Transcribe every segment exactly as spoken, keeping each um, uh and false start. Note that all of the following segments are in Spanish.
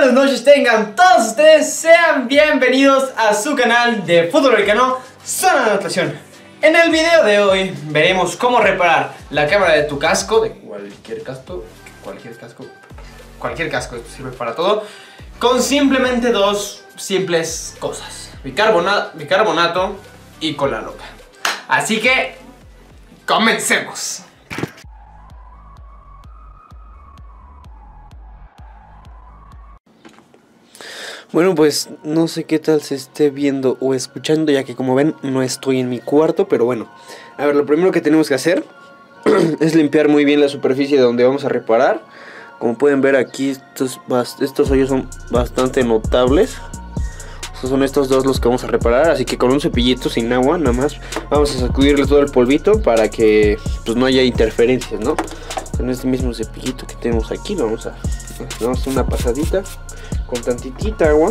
buenas noches tengan todos ustedes, sean bienvenidos a su canal de fútbol americano Zona de Anotación. En el video de hoy veremos cómo reparar la cámara de tu casco, de cualquier casco, cualquier casco, cualquier casco, esto sirve para todo, con simplemente dos simples cosas, bicarbonato, bicarbonato y cola loca. Así que, comencemos. Bueno, pues no sé qué tal se esté viendo o escuchando, ya que como ven no estoy en mi cuarto, pero bueno. A ver, lo primero que tenemos que hacer es limpiar muy bien la superficie de donde vamos a reparar. Como pueden ver aquí, estos, estos hoyos son bastante notables. Estos son estos dos los que vamos a reparar, así que con un cepillito sin agua nada más vamos a sacudirle todo el polvito para que pues no haya interferencias, ¿no? Con este mismo cepillito que tenemos aquí lo vamos a, vamos a hacer una pasadita con tantitita agua.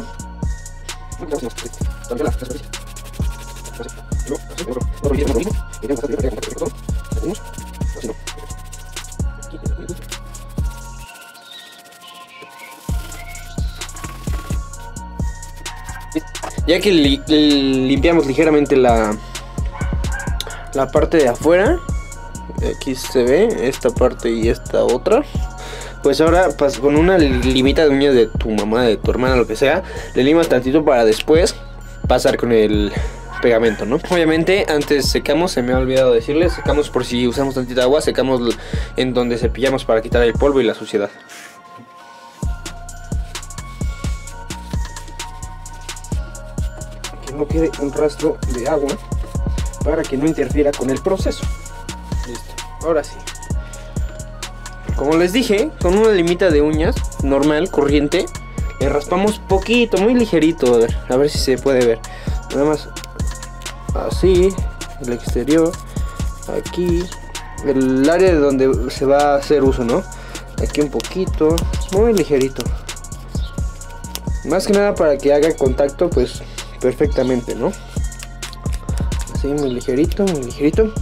Ya que li limpiamos ligeramente la la parte de afuera, aquí se ve esta parte y esta otra. Pues ahora pues, con una limita de uñas de tu mamá, de tu hermana, lo que sea, le limas tantito para después pasar con el pegamento, ¿no? Obviamente antes secamos, se me ha olvidado decirles, secamos por si usamos tantita agua, secamos en donde cepillamos para quitar el polvo y la suciedad. Que no quede un rastro de agua para que no interfiera con el proceso. Listo, ahora sí. Como les dije, con una limita de uñas normal, corriente, le raspamos poquito, muy ligerito, a ver, a ver si se puede ver. Nada más así, el exterior, aquí, el área de donde se va a hacer uso, ¿no? Aquí un poquito, muy ligerito. Más que nada para que haga contacto, pues, perfectamente, ¿no? Así, muy ligerito, muy ligerito.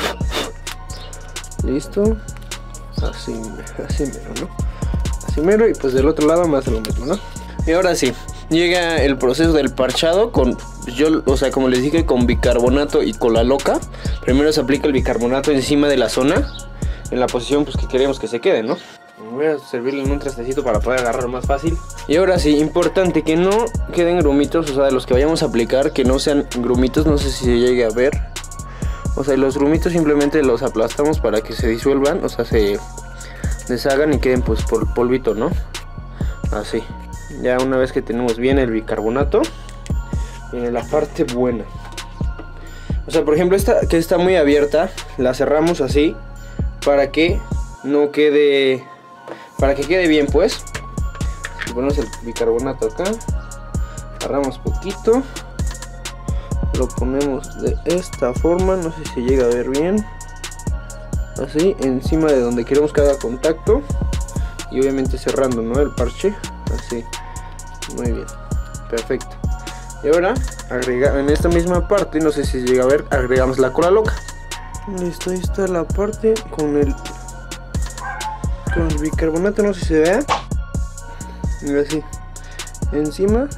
Listo. Así, así mero, ¿no? Así mero, y pues del otro lado más de lo mismo, ¿no? Y ahora sí, llega el proceso del parchado con, yo, o sea, como les dije, con bicarbonato y cola loca. Primero se aplica el bicarbonato encima de la zona, en la posición pues que queremos que se quede, ¿no? Voy a servirle en un trastecito para poder agarrar más fácil. Y ahora sí, importante que no queden grumitos, o sea, de los que vayamos a aplicar, que no sean grumitos, no sé si se llegue a ver. O sea, los grumitos simplemente los aplastamos para que se disuelvan, o sea, se deshagan y queden pues por polvito, ¿no? Así. Ya una vez que tenemos bien el bicarbonato, viene la parte buena. O sea, por ejemplo, esta que está muy abierta, la cerramos así para que no quede, para que quede bien, pues. Ponemos el bicarbonato acá, agarramos poquito. Lo ponemos de esta forma, no sé si llega a ver bien. Así, encima de donde queremos que haga contacto. Y obviamente cerrando, ¿no? El parche. Así, muy bien, perfecto. Y ahora, agrega, en esta misma parte, no sé si llega a ver, agregamos la cola loca. Listo, ahí está la parte con el, con el bicarbonato, no sé si se vea. Y así, encima.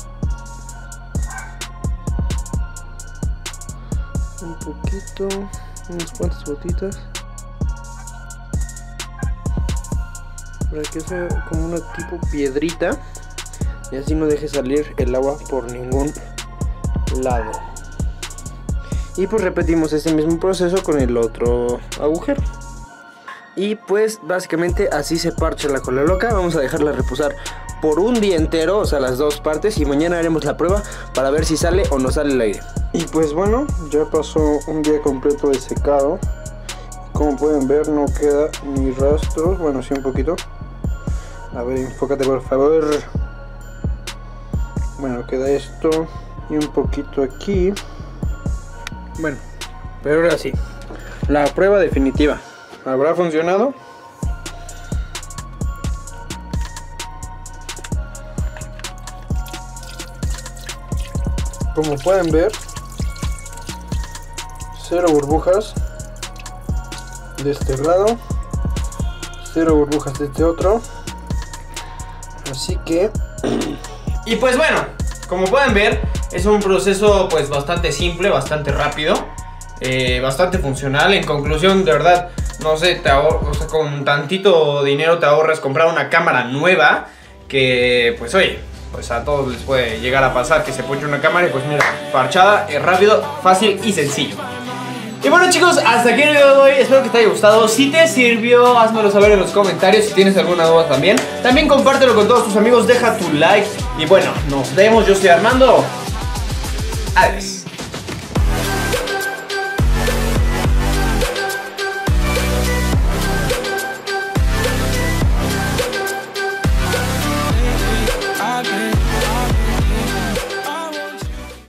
Un poquito, unas cuantas gotitas para que sea como una tipo piedrita y así no deje salir el agua por ningún lado. Y pues repetimos este mismo proceso con el otro agujero. Y pues básicamente así se parcha la cola loca. Vamos a dejarla reposar por un día entero, o sea las dos partes, y mañana haremos la prueba para ver si sale o no sale el aire. Y pues bueno, ya pasó un día completo de secado. Como pueden ver, no queda ni rastros, bueno, sí un poquito. A ver, enfócate por favor. Bueno, queda esto y un poquito aquí. Bueno, pero ahora sí, la prueba definitiva. ¿Habrá funcionado? Como pueden ver, cero burbujas de este lado, cero burbujas de este otro. Así que... Y pues bueno, como pueden ver, es un proceso pues bastante simple, bastante rápido, eh, bastante funcional. En conclusión, de verdad, no sé, te ahor- o sea, con tantito dinero te ahorras comprar una cámara nueva. Que pues oye, pues a todos les puede llegar a pasar que se ponche una cámara y pues mira, parchada, es rápido, fácil y sencillo. Y bueno chicos, hasta aquí el video de hoy, espero que te haya gustado. Si te sirvió, házmelo saber en los comentarios. Si tienes alguna duda también, también compártelo con todos tus amigos, deja tu like. Y bueno, nos vemos, yo soy Armando. Adiós.